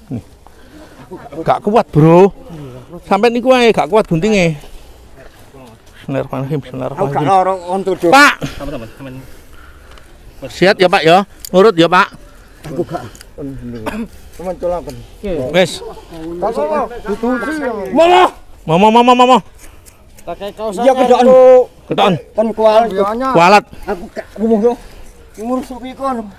Nih. Gak kuat, Bro. Sampai niku ae gak kuat guntinge. Bismillahirrahmanirrahim. Bismillahirrahmanirrahim. Pak. Siap ya, Pak ya. Nurut ya, Pak. Aku gak. Teman colakan. Wes. Mama. Pakai kaos. Iya kedoan. Keton. Kon Kualat. Aku gak ngomong yo. Ngurus supi kon.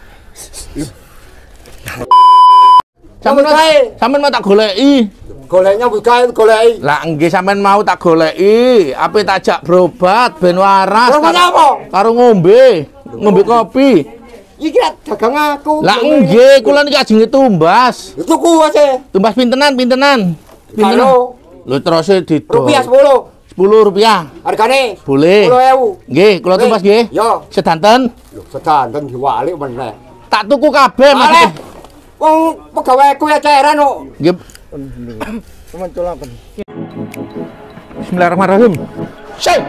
Sampeyan mau tak goleki. Goleknya buka goleki. Lah nggih sampeyan mau tak goleki. Ape tak jak berobat ben waras. Karo ngombe kopi. Iki dagang aku. Lah nggih, kula niki ajenge tumbas. Tuku wae. Tumbas pintenan? Lho terus Rupiah 10. Rp10. Hargane Boleh. 10.000. Nggih, kula tumbas nggih. Yo. Sedanten. Lho sedanten diwalik meneh. Tak tuku kabeh, Mas. Wong pegaweku eceran kok. Nggih. Teman colakan. Bismillahirrahmanirrahim. Syai.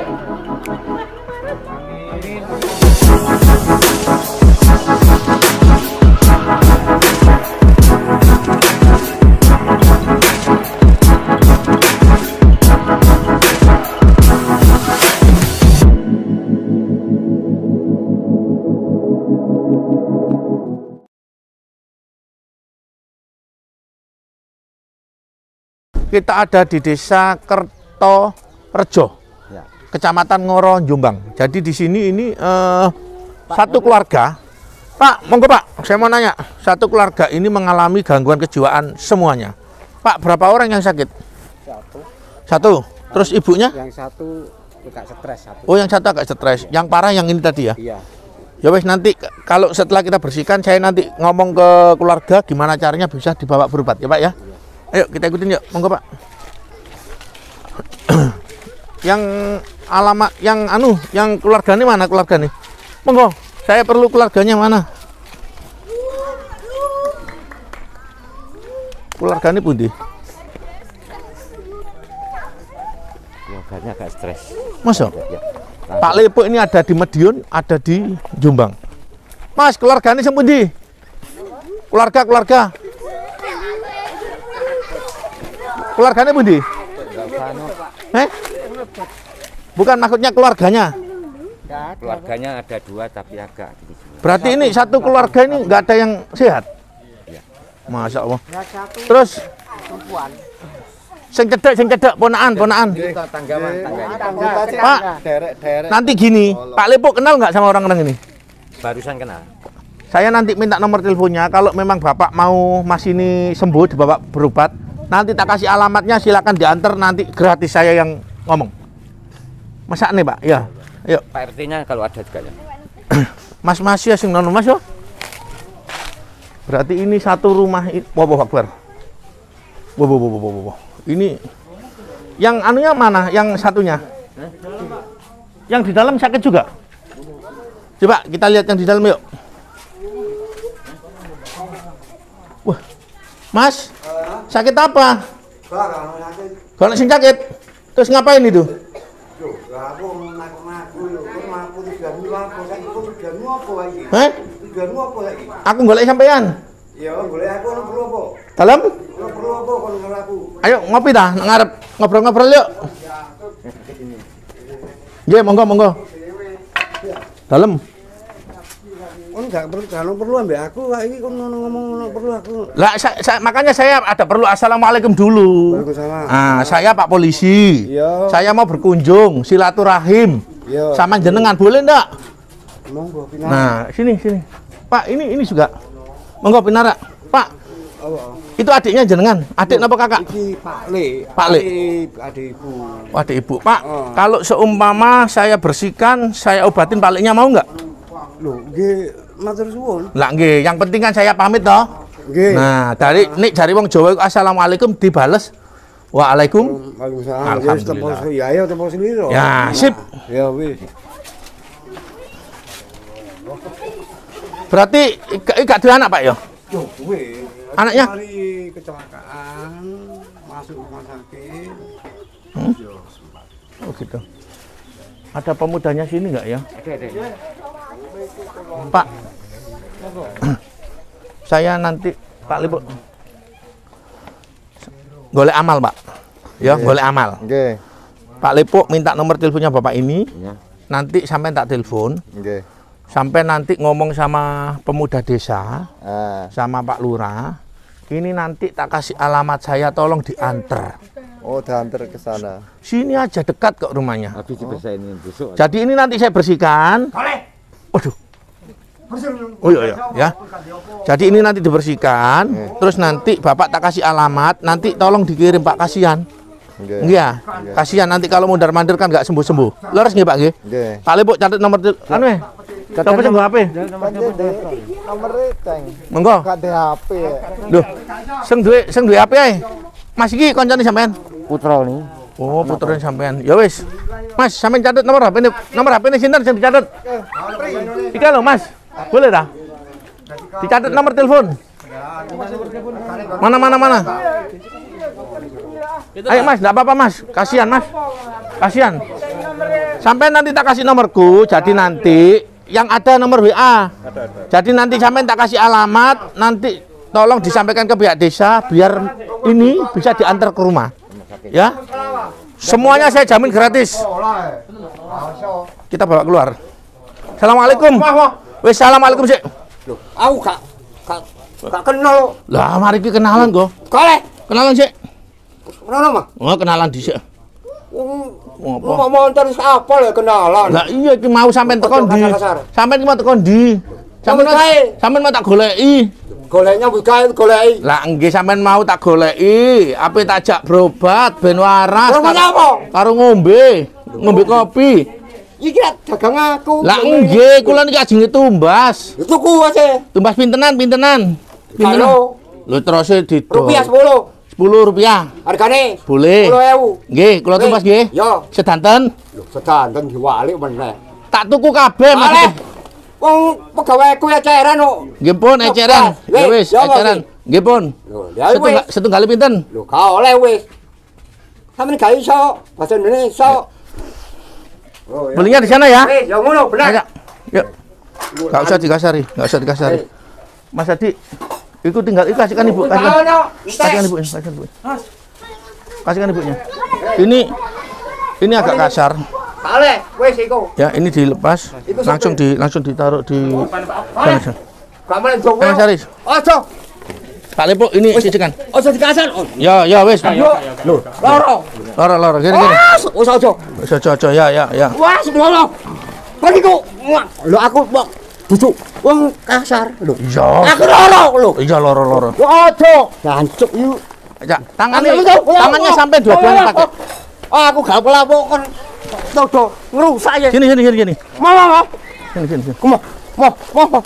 Kita ada di Desa Kertorejo, Ya. Kecamatan Ngoro, Jombang. Jadi di sini ini satu keluarga. Pak, monggo Pak, saya mau nanya. Satu keluarga ini mengalami gangguan kejiwaan semuanya. Pak, berapa orang yang sakit? Satu. Terus ibunya? Yang satu agak stres. Oh, yang satu agak stres. Yang parah yang ini tadi ya? Iya. Ya wes, nanti kalau setelah kita bersihkan, saya nanti ngomong ke keluarga gimana caranya bisa dibawa berobat ya Pak ya. Ayo kita ikutin yuk, monggo Pak. Yang alamat, yang keluarga ini mana keluarga nih? Monggo, saya perlu keluarganya mana? Keluarga ini pundi? Keluarganya agak stres. Masa? Ya. Pak Lepo ini ada di Madiun, ada di Jombang. Mas, keluarga ini sepundi? Keluarga. Keluarganya pundi? Bukan maksudnya keluarganya. Keluarganya ada 2 tapi agak gini. Berarti ini satu keluarga ini nggak ada yang sehat. Ya. Masya Allah. Terus sing cedek ponaan. Pak, nanti gini, Pak Lepo kenal nggak sama orang-orang ini? Barusan kenal. Saya nanti minta nomor teleponnya. Kalau memang Bapak mau Mas ini sembuh, dibawa berobat, nanti tak kasih alamatnya, silakan diantar, nanti gratis saya yang ngomong. Masa nih Pak? Ya. Ayo. Pak RT-nya kalau ada juga ya. Mas ya sing nono Mas yo. Berarti ini satu rumah. Wow, Akbar. Wow. Ini yang anunya mana? Yang satunya? Yang di dalam sakit juga? Coba kita lihat yang di dalam yuk. Wah. Mas, sakit apa? Kalau sing sakit. Terus ngapain itu? Hah? Aku golek sampean. Ya, golek aku ono perlu apa? Dalam? Ono perlu apa kon karo aku? Ayo ngopi dah, ngarep ngobrol-ngobrol yuk. Nggih, monggo. Dalam. Kon gak perlu ambek aku, iki kon ngomong perlu aku. Lah makanya saya ada perlu assalamualaikum dulu. Waalaikumsalam. Ah, saya Pak Polisi. Iya. Saya mau berkunjung, silaturahim. Iya. Sama jenengan boleh ndak? Monggo pinar. Nah, sini. Pak, ini juga. Monggo pinara. Pak. Itu adiknya jenengan. Adik napa kakak? Iki Pak Le. Pak Le. Adik ibu. Adik ibu. Pak, kalau seumpama saya bersihkan, saya obatin Pak Le-nya mau nggak? Loh, nggih matur suwun. Lah nggih, yang penting kan saya pamit toh. Nggih. Nah, dari wong Jawa iku assalamualaikum dibales waalaikum. Waalaikumsalam. Alhamdulillah. Ya ayo tempo sendiri. Ya, sip. Ya wis. Berarti gak duwe anak, Pak ya? Yo, kuwi. Anaknya? Hari kecelakaan masuk rumah sakit. Yo, sempat. Oh gitu. Ada pemudanya sini nggak ya? Ada. Pak, saya nanti Pak Lipo. golek amal, Pak. Ya, golek amal. Nggih. Pak Lepo minta nomor teleponnya Bapak ini. Ya. Nanti sampai tak telepon. Nggih. Sampai nanti ngomong sama pemuda desa, Ah. sama Pak Lurah. Ini nanti tak kasih alamat saya, tolong diantar. Oh, diantar ke sana. Sini aja dekat kok rumahnya. Habis dibersihin ini busuk. Jadi ini nanti saya bersihkan. Waduh. Oh iya, iya, ya. Jadi ini nanti dibersihkan, terus nanti Bapak tak kasih alamat, nanti tolong dikirim Pak, kasihan. Nggih. Iya, kasihan nanti kalau mondar-mandir kan nggak sembuh-sembuh. Leres nggih Pak nggih? Nggih. Pak Lepo catat nomor anu ya. Coba sing HP. Nomor teng. Monggo. Gak ada HP ya. Duh. Sing duwe HP ae. Mas iki koncone sampean. Putra nih. Oh, putrane sampean. Ya wis. Mas, sampean catat nomor HP ini. Nomor HP ini sinten sing dicatat? Iki lho, Mas. Boleh dah? Dicatat nomor telepon. Mana. Ayo Mas, enggak apa-apa Mas. Kasihan Mas. Kasihan. Sampai nanti tak kasih nomorku, jadi nanti yang ada nomor WA. Jadi nanti sampai tak kasih alamat, nanti tolong disampaikan ke pihak desa biar ini bisa diantar ke rumah. Ya. Semuanya saya jamin gratis. Kita bawa keluar. Assalamualaikum. Wes assalamualaikum sih. Loh, aku gak kenal. Lah mari ki kenalan kok. Kole. Kenalan sih. Kenal mah? Oh, kenalan dhisik. Apa? Mau antar apa ya kenalan? Lah iya iki mau sampean tekan di. Sampean mau tekan di. Sampean mau tak goleki. Goleknya bukan goleki. Lah nggih sampean mau tak goleki, ape tak jak berobat ben waras. Karo ngombe kopi. Iki dagang aku. Lah nggih, kula niki ajenge tumbas. Tuku wae. Tumbas pintenan? Kalo Lho terus didol. rupiah 10. Rp10. Hargane Boleh. 10.000. Nggih, kula tumbas nggih. Yo. Sedanten. Lho, sedanten diwalik meneh. Tak tuku kabeh Mas. Wong pegaweku eceran kok. Nggih pun eceran. Ya wis, eceran. Nggih pun. Lho, ya wis. Setunggal pinten? Lho, gak oleh wis. Sampeyan gak iso bahasa Indonesia. Oh, Belinya di sana ya. Ya ngono, bener. Ayo. Yuk. Enggak usah dikasari, Mas Adi, itu tinggal kasihkan Ibu, kasihkan Ibu. Kasihkan Ibunya. Ini agak kasar. Kale, wis iku. Ya, ini dilepas, langsung ditaruh di sana. Kamu njowo. Mas Aris. Ojo. Pak Lepo, ini cicikan. Ojo dikasar. Ya wis. Lho, loro. Gini. Ojo, ya. Wah, semono. Kok iku? Lho aku kok bujuk wong kasar lho. Iya. Aku loro lho. Iya, loro. Ojo. Jancuk yuk. Ya, tangannya sampai dua-duanya pakai. Aku gak pelapok kon. Todo ngrusak ya. Sini. Mau. Sini. Mau.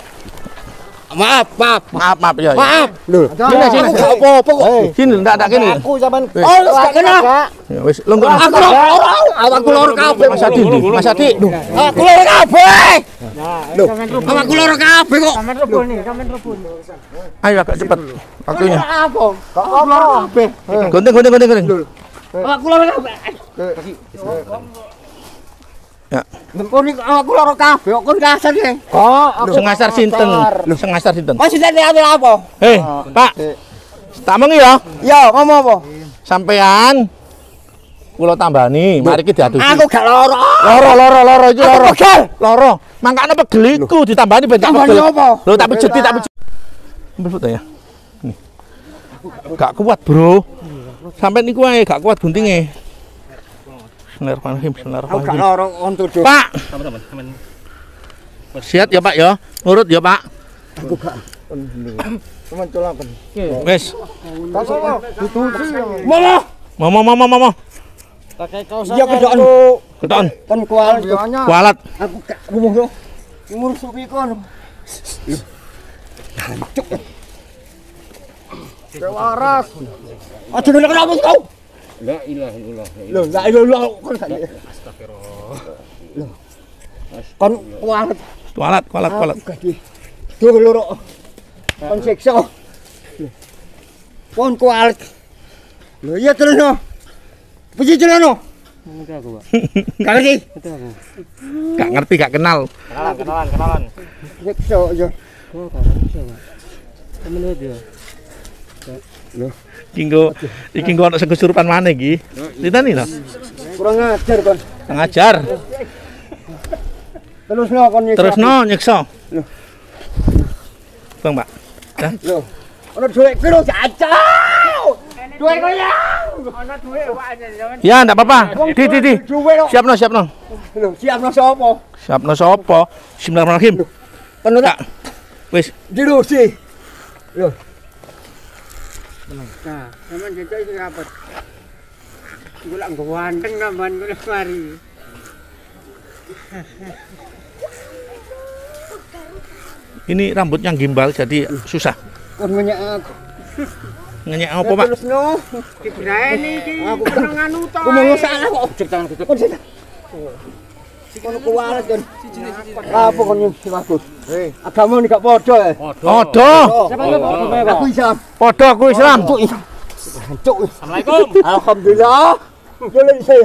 Maaf Ya. Maaf. Lho. Sini. Gak apa-apa kok. Sini, ndak gini. Aku sampean Oh, gak kenal. Ya wis, longgo. Aku loro kabeh. Mas Adi. Aku loro kabeh. Lho, aku loro kabeh kok. Ayo agak cepat waktunya. Apa? Kok loro kabeh? Gunting. Aku loro kabeh. Ya. Kon aku loro kabeh kok kon kasar ya. Sengasar sinten? Kok sinten apa? Hei, Pak. Tak mengi ya. Ya, ngomong apa? Sampean kula tambani, mari ki diadusi. Aku gak loro. Loro iki loro. Pegel. Loro. Mangkane pegel iku ditambani ben tak Tambani pegel. apa? Lho tak pijeti. Ambil foto ya. Nih. Gak kuat, Bro. Sampai niku ae gak kuat guntinge. Bismillahirrahmanirrahim. Aku gak loro untuk tuh. Pak. Siap ya, Pak ya. Nurut ya, Pak. Aku gak. Cuman colaken. Wes. Mama. Pakai kaos. Iya kedoan. Keton. Kan kual. Kualat. Aku gak ngomong yo. Ngurus supi kon. Cuk. Waras. Aja nek kenapa kau? La ilaha illallah. Lho, la ilah kon gak. Astagfirullah. Lho. Kon kualat. Tuh loro. Kon siksa. Kon kualat. Lho iya terus. Puji celana. Enggak aku, Pak. Gak ngerti. Itu aku. Gak ngerti, gak kenal. Kenalan. Siksa aja. Kok gak bisa, Pak? Temen dia. Iki nggo ana sing kesurupan maneh iki. Ditani lho. Kurang ajar kon. Ngajar. Terusno kon nyiksa. Terusno nyiksa. Bang, Pak. Dah. Lho. Ono dhuwit piro jajal. Dhuwit kaya. Ono dhuwit Pak. Ya, ndak apa-apa. Di. Siapno. Lho, siapno sapa? Siapno sapa? Bismillahirrahmanirrahim. Kono tak. Wis. Di lho si. Lho. Nah, sampean jajal iki rapet. Golek ganteng tambahan kula mari. Ini rambutnya gimbal jadi susah. Kon ngenyek aku. Ngenyek apa, Pak? Terusno. Dibraeni iki. Aku nganu to. Ku mau salah kok ojek tangan gitu. Kono kuwalet kon. Apa kon nyuci aku? Agama ini gak padha ya. Padha. Aku Islam. Padha aku Islam. Cuk. Assalamualaikum. Alhamdulillah. Boleh sih.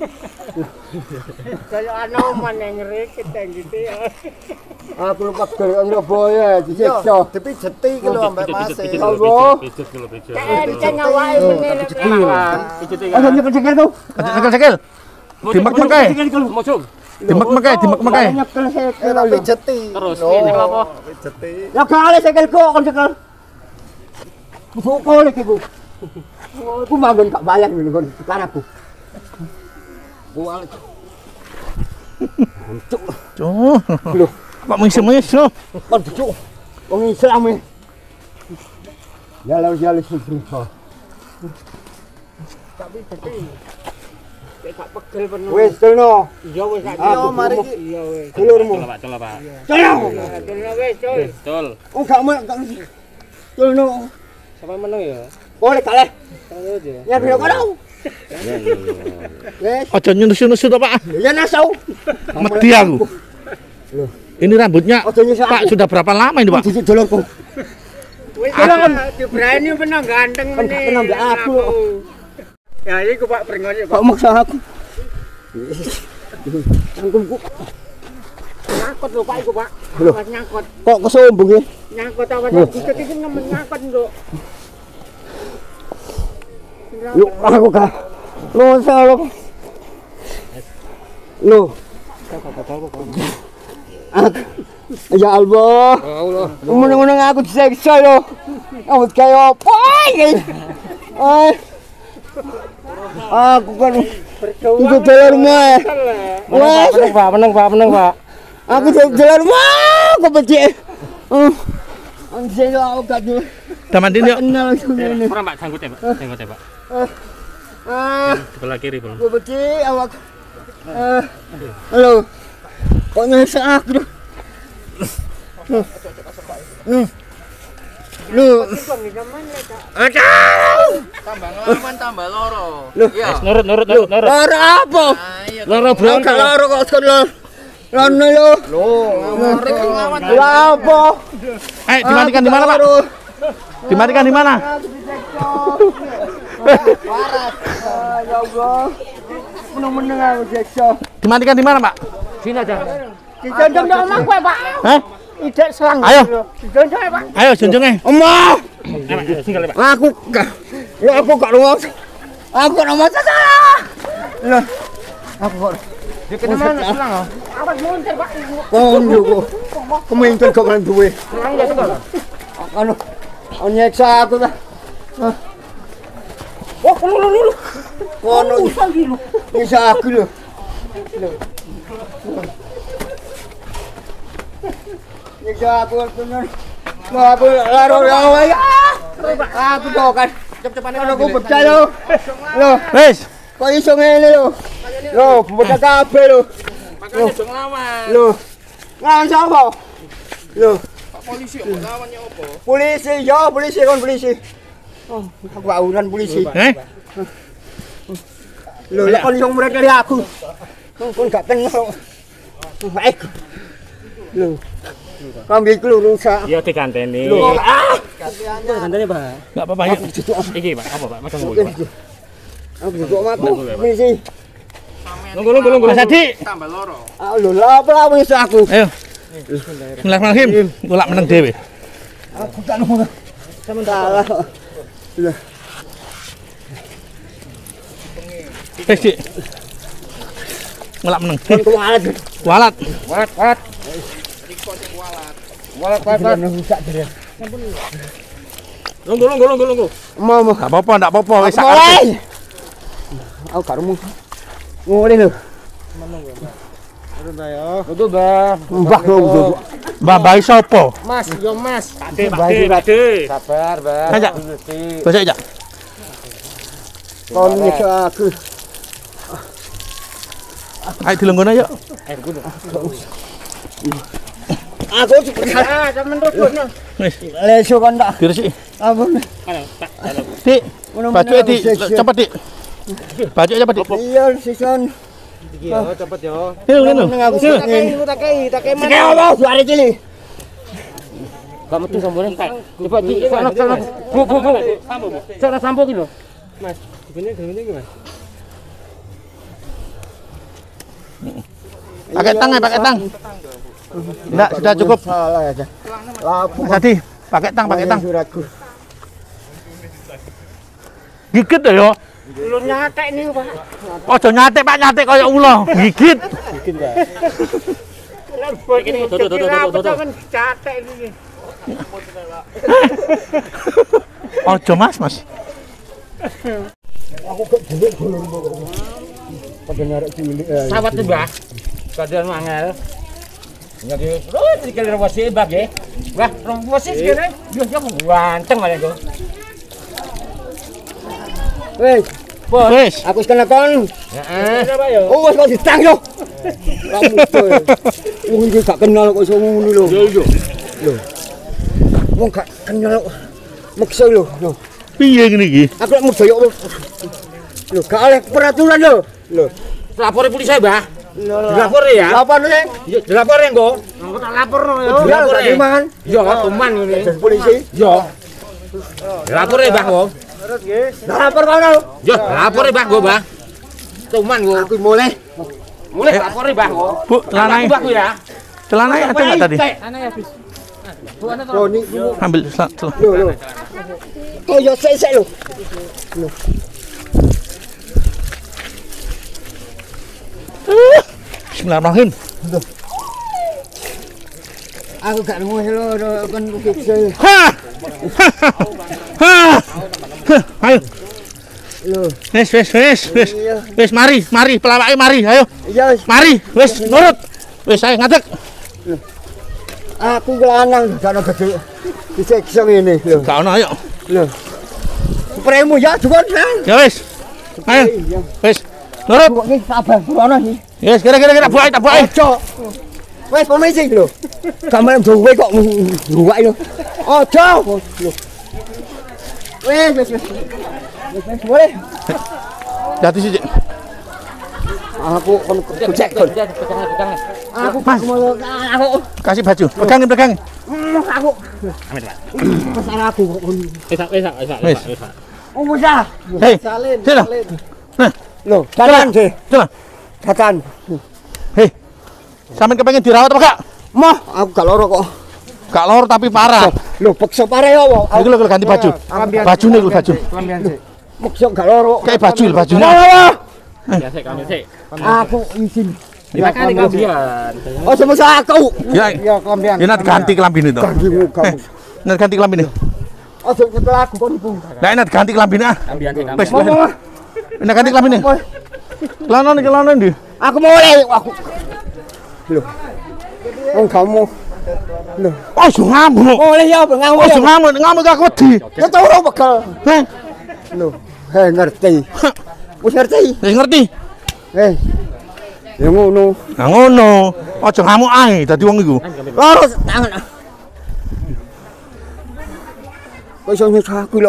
Kayak ana maneng reket gitu ya. Aku lupa dari Surabaya disiksa. Dipijeti iki lho ambek Mas. Allah. Enceng awake meneh. Ayo nyekel tuh. Nyekel. Dimek-mek kae. Dimek-mek kae. Nyekel sekel. Pijeti. Terus ini apa? Pijeti. Ya kali sekelku kon sekel. Buku lagi ku. Aku manggon gak bayang ngene kon karaku. Bual. Cuk. Cuk. Lho, Pak mengiso. kon cuk. Wong Islam e. Ya lalu jalan sifrika. Tapi tapi gak pegel penuh. Wis tulno. Iya wis gak. Yo mari iki. Iya wis. Coba Dulurmu. Pak. Tulno wis, Cul. Betul. Oh gak mau gak. Tulno. Sampai menang ya? Boleh kaleh. Ya biro kono. Wes, Aja nyusu-nyusu to, Pak. ya nasau. Medi aku. Ini rambutnya Pak sudah berapa lama ini, Pak? Cucuk dolorku. Wis kan diberani menang ganteng Kan gak kenal mbak aku. Ya iku Pak brengose Pak. Kok maksa aku. Cangkemku Nyangkut lho Pak iku Pak. Lho. Mas nyangkut. kok kesombong ya? Nyangkut awas dikit iki nemen nyangkut nduk. Yuk, aku gak. Lo salah. Lo. Ya Allah. Meneng-meneng aku disiksa lo. Aku kaya apa iki? Aku kan itu jalan rumah. Wes, Menang Pak. aku jalan rumah. Aku benci. Anjir aku gak dulu. Udah mandiin yuk. Kenal ini. Kurang Pak, janggutnya Pak. Janggutnya Pak. Sebelah kiri belum. Gue benci awak. Halo. Kok nyesek aku tuh? Lu. Tambah ngalaman tambah loro. Nurut. Loro apa? Loro Aku gak loro kok sekon lo. Lono lo. Loro apa? Dimatikan di mana, Pak? Dimatikan di mana? Ya Allah. Meneng-meneng aku seksa. Dimatikan di mana, Pak? Sini aja. Dijondong nang omah kowe, Pak. Hah? Ijek selang. Ayo. Dijondong, Pak. Ayo jonjonge. Omah. Tinggal Pak. Aku gak. Ya aku gak rumah. Aku gak rumah salah. Loh. Aku kok. Dikit mana selang. Awas muntir Pak. Kondo kok. Keminter kok kan duwe. Selang ya tunggal. Anu. Nyeksa aku ta. Oh, lu. Kono nyeksa aku lho. Nyeksa aku bener. Lah aku laro ya. Aku kok kan. Cep-cepan aku pecah lho. Loh, Wis. kok iso ngene lho. Loh, pecah kabeh lho. Makanya dong lawan. Loh. Nglawan sapa? Loh, Polisi kok lawannya apa? polisi, ya polisi kon polisi. Oh, aku auran polisi. Loh, lek kon iso murid kali aku. Kon gak kenal. Baik. Loh. Kambing ku rusak. Ya diganteni. Loh, Gantene Pak. Enggak apa-apa yuk. Iki Pak, apa Pak? Makan dulu Pak. aku duduk aku polisi. Nunggu. Mas Adi. Tambah loro. Ah, lho, lah apa polisi aku? Ayo. Bismillahirrahmanirrahim. Kula meneng dhewe. Aku gak nemu. Sementara. Lah. Dik. Ngelak meneng. Kualat. Walat. Walat. Lungguh. Mau. Enggak apa-apa, wis sak Mulai. arep. Aku gak remu. Ngene lho. Betul, Bang. Mbah lho. Mbah sapa? Mas, yo Mas. Pakde. Sabar, Bang. Aja. Bos aja. Kon iki aku. Ayo dilenggono yuk. Aku Sampeyan terus. Wis, leso kon tak. diresiki. Ampun. Dik, bajuke Dik, cepet Dik. Bajuke cepet Dik. Iya, sison. Cepet yo. Ngene. Aku Tak kei Sik apa suara cilik. Gak metu sambone. Coba di sana. Bu. Sana sampo ki lho. Mas, gini Mas. Pakai tang. Enggak, sudah cukup. Salah aja. Lapo Mas Adi, pakai tang. suratku. Gigit ya. Lu nyatek nih, Pak. Ojo nyatek Pak, nyatek kaya ula. Gigit. Tuh. Catek iki. Ojo Mas. Pada narik cilik. Sawat tuh, Mbah. Kadean mangel. Jadi, terus dikira wasi Mbah nggih. Wah, wasi segene. Yo ganteng malah itu. Wes, Wis. aku wis kena kon. Heeh. Oh, wis kok ditang yo. Kamu tuh. Wong iki gak kenal kok iso ngono lho. Yo. Wong gak kenal kok. Meksa lho. Piye ngene iki? Aku lek mudaya lho. Lho, gak oleh peraturan lho. Lho. Lapor polisi, Mbah. Dilapor ya. Lapor sih. Yo, dilapor ya, Nggo. Aku tak laporno yo. Dilapor ya. Mangan. Yo, kuman ngene. Polisi. Yo. Dilapor ya, Mbah, Nggo. Lapor kono. Yo, lapor ya, Mbah, Nggo, Mbah. Cuman, Nggo. Aku mulai. Mulai lapor ya, Mbah, Nggo. Bu, celananya. Mbah ya. Celananya ada enggak tadi? Oh, ini Ambil lho. Kok yo sik lho. Bismillahirrahmanirrahim. Aku gak nemu lho kon kecil. Ha. Ayo. Lho. Wis mari pelawake mari, ayo. Iya, Mari, wis nurut. Wis ayo ngadeg. aku lanang gak ono gede. Disiksa ngene lho. Gak ono ayo. Lho. Premu ya juga nang. Ya wis. Ayo. Wis. Nurut. Kok iki sabar ono iki. Yes, kira-kira buai. Ojo. Wes komisi lho. Gambar duwe kok buak lho. Ojo. Lho. Wes. Boleh. Jati sih. Aku kon cek kon. Aku mau aku Kasih baju. Pegangin. aku. Masalah aku kok kon. Wis. Oh, mudah. Hei. Sila. Lho, jalan sih. Sila. Jalan. Hei. Sampeyan kepengen dirawat apa gak? Moh, aku gak loro kok. Gak lor tapi parah. Lho, peksa parah ya apa? Iki lho ganti baju. Bajune lho baju. Peksa gak loro. Kayak baju lho bajune. Aku izin. Ya kan kambian. Oh, semasa aku. Ya. Ya, kelambian. Ya nanti ganti kelambine to. Kagimu kamu. Nanti ganti kelambine. Oh, setelah aku kon ibu. Lah nanti ganti kelambine ah. Kambian sih Wis. Mau. Nanti ganti kelambine. Celana ndi? Aku mau oleh aku. Loh. Wong kamu. Loh. Oh, ngamuk. Oleh ya apa ngamuk. Oh, ngamuk aku wedi. Ya tau ora bekal. Heh. Loh, ngerti. Wis ngerti. Wis ngerti. Ya ngono. Nah ngono. Aja ngamuk ae dadi wong iku. Loro tangan. Kok iso nyusah aku lho.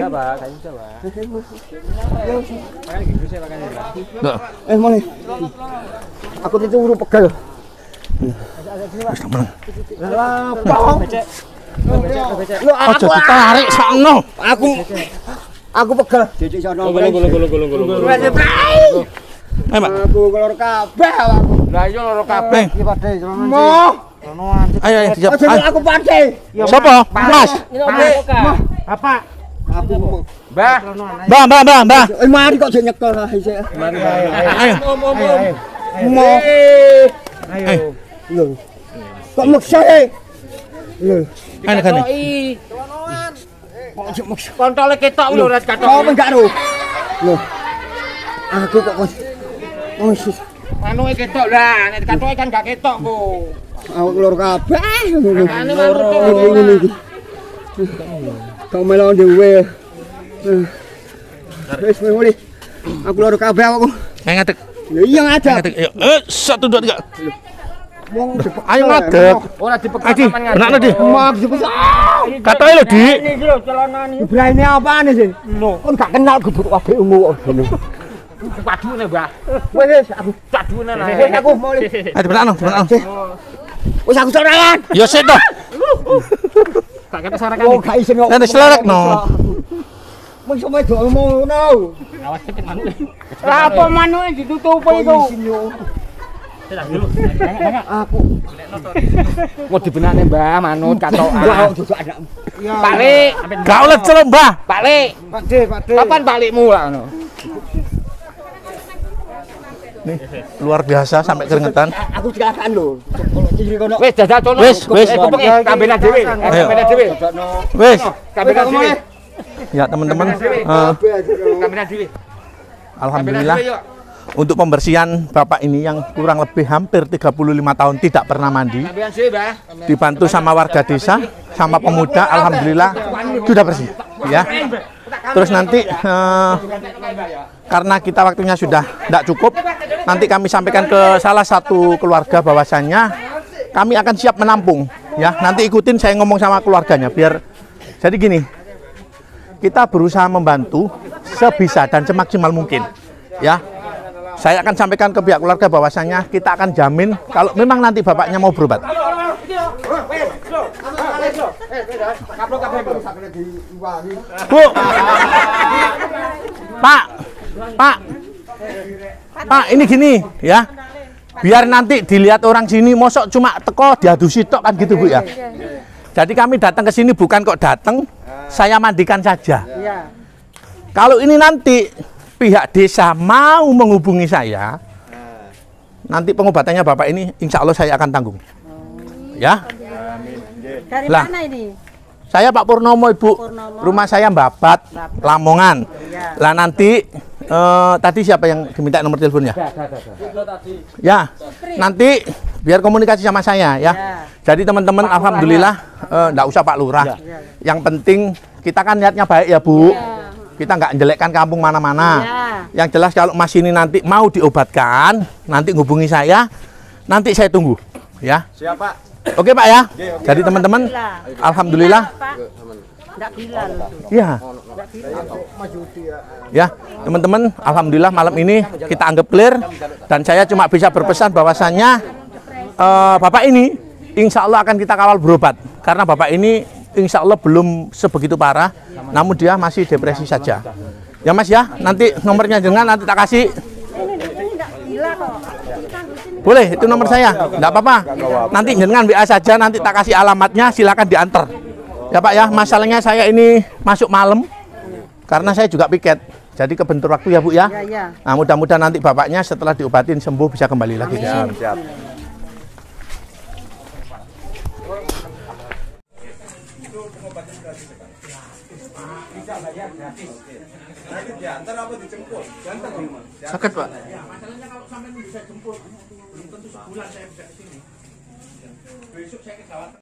Lah, Mulai. Aku itu urut pegal. wis temen. Lah, apa? Lho, Aja ditarik sakno. Aku pegal. Dicik sono. Gulung. Ayo, Pak. Aku kelor kabeh aku. Lah iya loro kabeh. Iki Padhe Mo. Ayo dijawab. Aja aku padhe. Sopo? Mas. Bapak. Aku mau. Mbah. Mbah. Mari kok sik nyekel lah isih. Mari ayo. Ayo. Mau. Ayo. Lho. Kok maksa e? Lho. Ayo gani. Kok sik maksa. Kontole ketok lho ora katok. Kok enggak ro. Lho. Aku kok oh sis. Manuke ketok lah, nek katoke kan gak ketok kok. Aku loro kabeh. Ane manuk Ngene iki. Kau melawan dhewe. Wis mulai. Aku loro kabeh aku. Ayo ngadeg. Ya iya ngadeg. Ngadeg. Ayo. 1 2 3. Wong Ayo ngadeg. Ora dipegat Adi, sampean ngadeg. benakno, Di. mak jebul. Katoke lho, Dik. Iki lho celanane. Ibrahim apaan sih? Lho, Kon gak kenal gubuk wabe ungu kok ngene. padune, Mbah. Wis aku Padune lah. wis aku mulai. Ayo benakno. Wis aku sorangan. Yo sik toh. Tak kata sarakan. Oh gak isin kok. Nek selerekno. Mung sampe do ngomong ngono. Awas cepet manuk. Apa manuke ditutupi iku? Aku Mau dibenakne, Mbah, manut katokan. juga anak. Pak Lik, Gak oleh celok, Mbah. Pak Lik. Pakde. Kapan balikmu lah ngono? Nih, luar biasa sampai keringetan. Aku celakaan lho. Kalau ciri kono. Wis jajal cono. Wis. Kuping kambene dhewe. Kambene dhewe. Wis. Kambene dhewe. Ya, teman-teman. Kambene dhewe. Alhamdulillah untuk pembersihan Bapak ini yang kurang lebih hampir 35 tahun tidak pernah mandi, Kambene dhewe, Mbah. dibantu sama warga desa, sama pemuda, alhamdulillah sudah bersih. Ya. Terus nanti karena kita waktunya sudah tidak cukup, nanti kami sampaikan ke salah satu keluarga bahwasannya kami akan siap menampung. Ya, nanti ikutin saya ngomong sama keluarganya biar jadi gini. Kita berusaha membantu sebisa dan semaksimal mungkin. Ya. Saya akan sampaikan ke pihak keluarga bahwasannya kita akan jamin kalau memang nanti bapaknya mau berobat. Bu, Pak, ini gini ya. Biar nanti dilihat orang sini, mosok cuma teko diadusi tok kan gitu Bu ya. Jadi kami datang ke sini bukan kok datang, saya mandikan saja. Kalau ini nanti pihak desa mau menghubungi saya, nanti pengobatannya Bapak ini insya Allah saya akan tanggung. Ya. Dari Lah. mana ini? Saya Pak Purnomo, Ibu. Purnomo. Rumah saya Babat, Lamongan. Ya. Lah nanti tadi siapa yang diminta nomor teleponnya? Ya. Nanti biar komunikasi sama saya ya. Jadi teman-teman alhamdulillah enggak usah Pak Lurah. Yang penting kita kan niatnya baik ya, Bu. Kita nggak menjelekkan kampung mana-mana. Yang jelas kalau Mas ini nanti mau diobatkan, nanti hubungi saya. Nanti saya tunggu ya. Siap, Pak. Oke Pak ya. Jadi teman-teman alhamdulillah. Enggak gila loh. Ya. Ya, teman-teman, alhamdulillah malam ini kita anggap clear dan saya cuma bisa berpesan bahwasannya Bapak ini insya Allah akan kita kawal berobat karena Bapak ini insya Allah belum sebegitu parah, namun dia masih depresi saja. Ya Mas ya, nanti nomornya jangan nanti tak kasih. Ini enggak gila kok. Boleh, itu nomor saya, enggak apa-apa. Nanti jangan WA saja, nanti tak kasih alamatnya, silakan diantar. Ya Pak ya, masalahnya saya ini masuk malam karena saya juga piket. Jadi kebentur waktu ya Bu ya. Ya. Nah, mudah-mudahan nanti bapaknya setelah diobatin sembuh bisa kembali lagi ke sini. Siap. Sakit Pak. Besok saya ke Jawa Tengah.